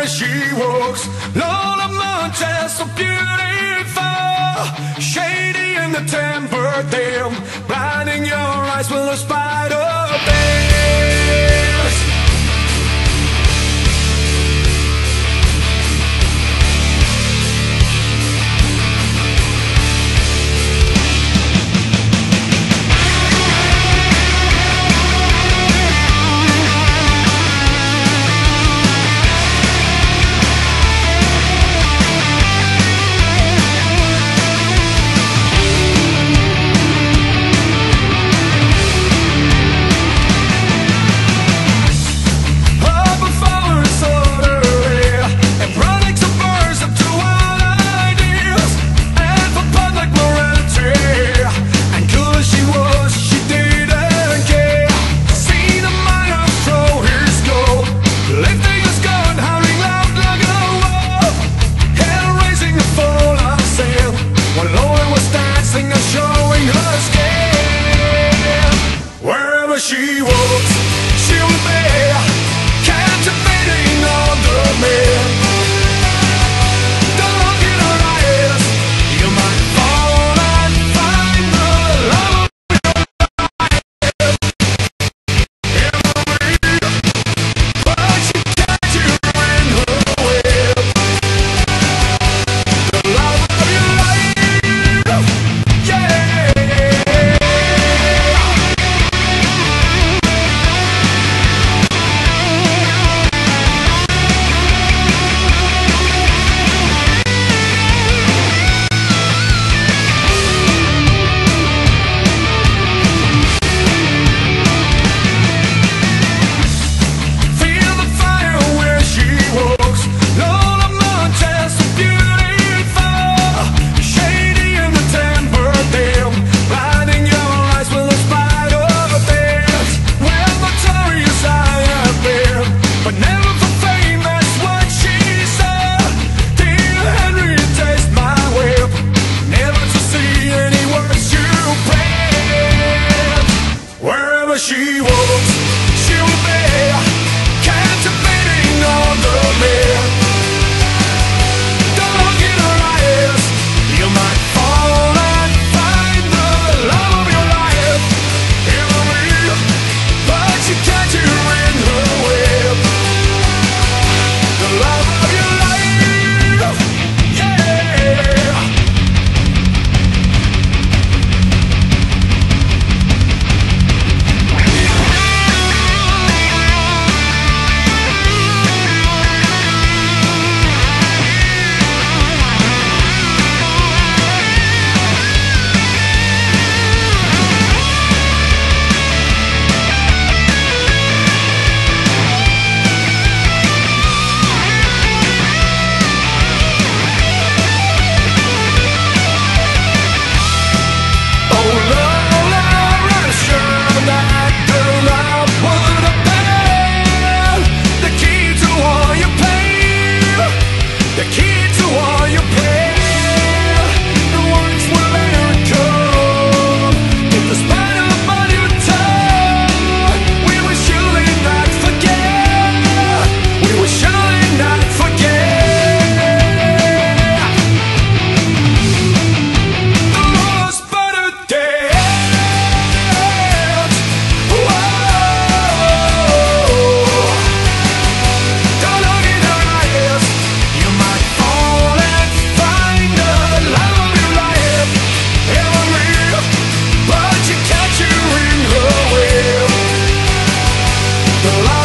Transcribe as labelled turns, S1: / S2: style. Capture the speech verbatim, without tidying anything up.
S1: where she walks. Lola Montez, so beautiful, shady in the temper, dim, blinding your eyes with a spider dance. She walks, she'll be captivating all the men. Don't look in her eyes, you might fall and find the love of your life. But she catch you in her web. The love of your life, yeah. She walks, she'll be captivating all the men. Don't look in her eyes, you might fall and find the love of your life. In a real, but she catch you in her web. The love of your life, yeah. The light